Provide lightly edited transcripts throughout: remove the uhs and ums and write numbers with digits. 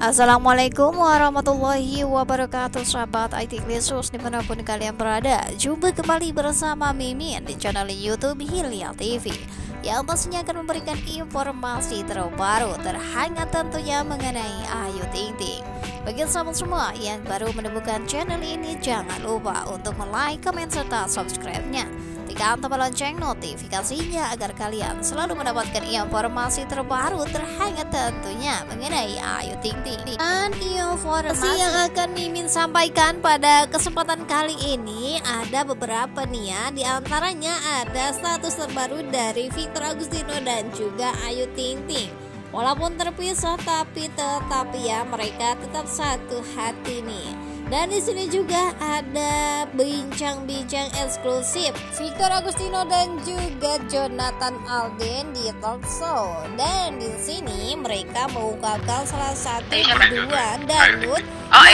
Assalamualaikum warahmatullahi wabarakatuh, sahabat IT Lesus dimanapun kalian berada. Jumpa kembali bersama Mimin di channel YouTube Hilya TV yang pastinya akan memberikan informasi terbaru terhangat tentunya mengenai Ayu Ting Ting. Bagi sahabat semua yang baru menemukan channel ini, jangan lupa untuk like, komen, serta subscribe-nya. Tekan tombol lonceng notifikasinya agar kalian selalu mendapatkan informasi terbaru terhangat tentunya mengenai Ayu Ting Ting. Dan informasi yang akan Mimin sampaikan pada kesempatan kali ini ada beberapa nih ya. Di antaranya ada status terbaru dari Victor Agustino dan juga Ayu Ting Ting. Walaupun terpisah tapi ya mereka tetap satu hati nih. Dan di sini juga ada bincang-bincang eksklusif Victor Agustino dan juga Jonathan Alden di talk show. Dan di sini mereka mengungkapkan salah satu kedua dangdut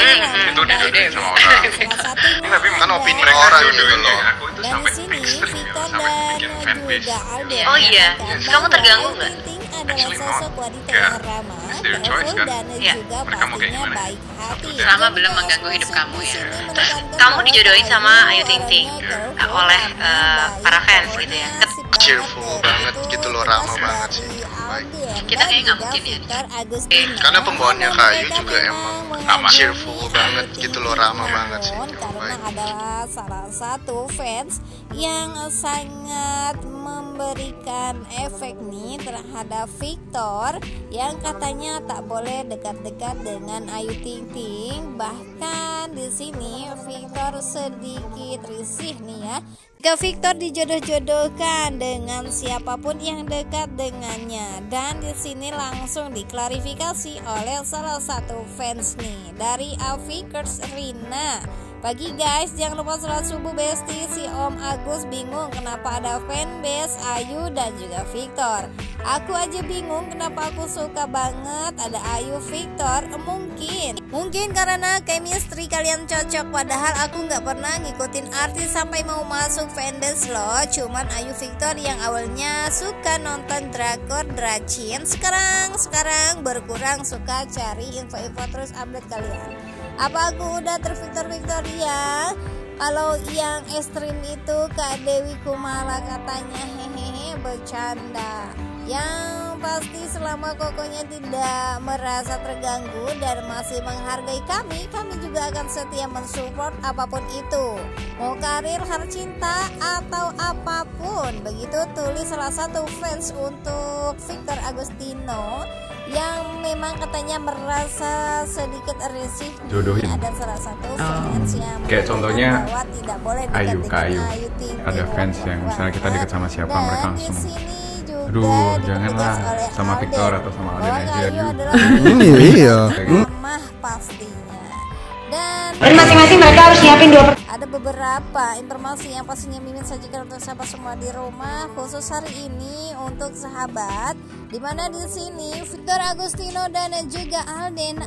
salah satunya kan opini orang gitu loh. Dan di sini Victor dan juga Alden. Oh iya, kamu terganggu nggak? Adalah sosok wanita yang ramah, powerful, dan juga pastinya baik hati. Selama belum mengganggu hidup kamu ya. Terus kamu dijodohin sama Ayu Ting Ting oleh para fans gitu ya. Cheerful banget gitu loh, ramah banget sih. Baik. Kita kayaknya nggak mungkin ya. Karena pembawaannya Kayu juga emang cheerful banget gitu loh, ramah banget sih. Karena adalah salah satu fans yang sangat memberikan efek nih terhadap Victor yang katanya tak boleh dekat-dekat dengan Ayu Ting Ting. Bahkan di sini Victor sedikit risih nih ya jika Victor dijodoh-jodohkan dengan siapapun yang dekat dengannya. Dan di sini langsung diklarifikasi oleh salah satu fans nih dari Avikers Rina. Pagi guys, jangan lupa sholat subuh besti. Si Om Agus bingung kenapa ada fanbase Ayu dan juga Victor. Aku aja bingung kenapa aku suka banget ada Ayu Victor. Mungkin karena chemistry kalian cocok. Padahal aku nggak pernah ngikutin artis sampai mau masuk fanbase loh. Cuman Ayu Victor yang awalnya suka nonton drakor Dracin, sekarang berkurang suka cari info-info terus update kalian. Apa aku udah tervictor ya? Kalau yang ekstrim itu Kak Dewi Kumala katanya hehehe bercanda. Yang pasti selama kokonya tidak merasa terganggu dan masih menghargai kami juga akan setia mensupport apapun itu. Mau karir, cinta atau apapun. Begitu tulis salah satu fans untuk Victor Agustino yang memang katanya merasa sedikit risih. Jodohin. Ada salah satu fans yang kayak contohnya bahwa tidak boleh Ayu dekat dengan Ayu. Ting Ting. Ada fans yang misalnya kita dekat sama siapa, Dan mereka di langsung sini juga aduh janganlah ditugas oleh sama Alden Victor atau sama Alden bahwa aja Ayu yuk. adalah Iya. ramah pastinya. Dan masing-masing mereka harus nyiapin 2 ada beberapa informasi yang pastinya Mimin sajikan untuk sahabat semua di rumah, khusus hari ini untuk sahabat, dimana di sini Victor Agustino dan juga Alden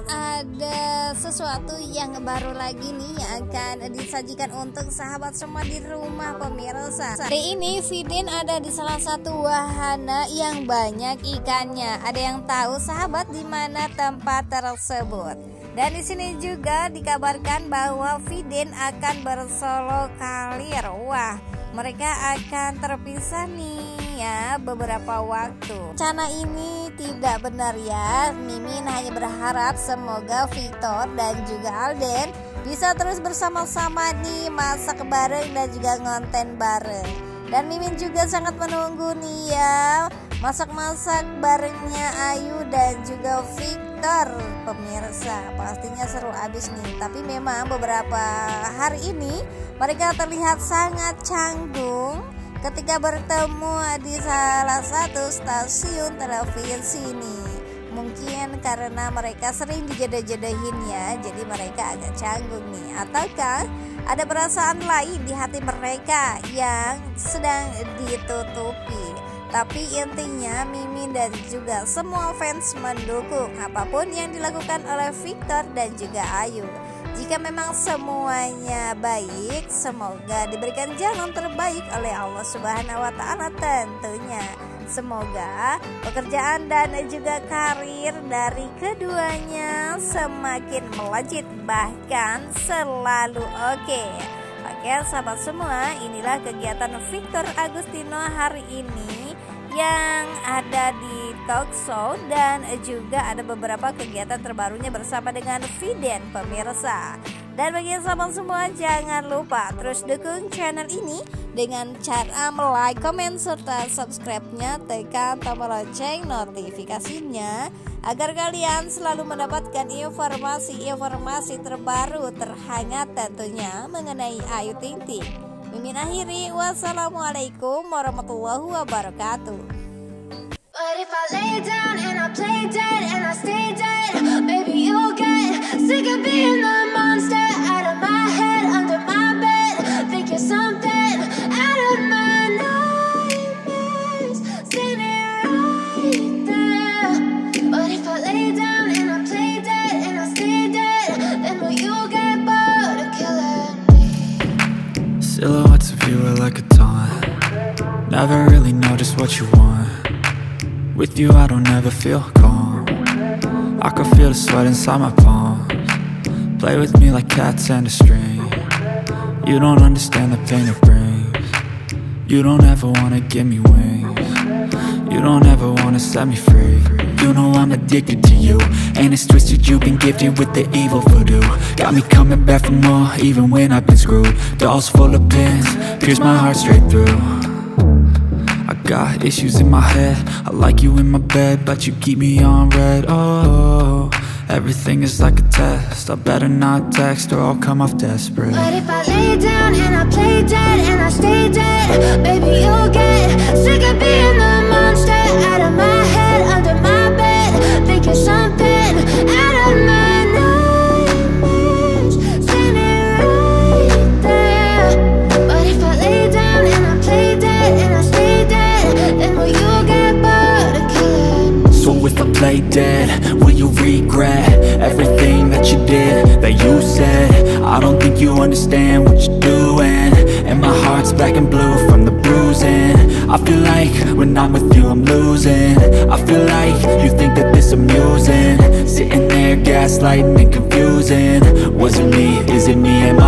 ada sesuatu yang baru lagi nih yang akan disajikan untuk sahabat semua di rumah pemirsa. Hari ini Vidin ada di salah satu wahana yang banyak ikannya. Ada yang tahu sahabat di mana tempat tersebut? Dan di sini juga dikabarkan bahwa Vidin akan bersolo karir. Wah, mereka akan terpisah nih ya beberapa waktu. Rencana ini tidak benar ya. Mimin hanya berharap semoga Victor dan juga Alden bisa terus bersama-sama nih, masak bareng dan juga ngonten bareng. Dan Mimin juga sangat menunggu nih ya masak-masak barengnya Ayu dan juga Victor pemirsa. Pastinya seru abis nih. Tapi memang beberapa hari ini mereka terlihat sangat canggung ketika bertemu di salah satu stasiun televisi nih. Mungkin karena mereka sering dijodoh-jodohin ya, jadi mereka agak canggung nih. Ataukah ada perasaan lain di hati mereka yang sedang ditutupi? Tapi intinya Mimin dan juga semua fans mendukung apapun yang dilakukan oleh Victor dan juga Ayu. Jika memang semuanya baik, semoga diberikan jalan terbaik oleh Allah Subhanahu wa Ta'ala tentunya. Semoga pekerjaan dan juga karir dari keduanya semakin melejit, bahkan selalu oke. Oke sahabat semua, inilah kegiatan Victor Agustino hari ini yang ada di talk show dan juga ada beberapa kegiatan terbarunya bersama dengan Viden pemirsa. Dan bagi sahabat semua, jangan lupa terus dukung channel ini dengan cara like, comment, serta subscribe-nya, tekan tombol lonceng notifikasinya agar kalian selalu mendapatkan informasi-informasi terbaru terhangat tentunya mengenai Ayu Ting Ting. Mimin akhiri, wassalamualaikum warahmatullahi wabarakatuh. But if I lay down and I play dead and I stay dead, baby you'll get sick of being the monster out of my head, under my bed. Think you're something out of my nightmares, standing right there. But if I lay down and I play dead and I stay dead, then will you get bored of killing me? Silhouettes of you are like a taunt. Never really know just what you want. With you I don't ever feel calm. I can feel the sweat inside my palms. Play with me like cats and a string. You don't understand the pain it brings. You don't ever wanna give me wings. You don't ever wanna set me free. You know I'm addicted to you, and it's twisted, you've been gifted with the evil voodoo. Got me coming back for more, even when I've been screwed. Dolls full of pins, pierce my heart straight through. I got issues in my head, I like you in my bed, but you keep me on red. Oh, everything is like a test, I better not text or I'll come off desperate. But if I lay down and I play dead and I stay dead, baby you'll get sick of being the monster out of my head, under my bed. Think you're something out of my nightmares, standing right there. But if I lay down and I play dead and I stay dead, then will you get bored of killing me? So if I play dead, will you regret everything that you did, that you said? I don't think you understand what you're doing, and my heart's black and blue from the bruising. I feel like when I'm with you I'm losing. I feel like you think that this amusing, sitting there gaslighting and confusing. Was it me? Is it me? Am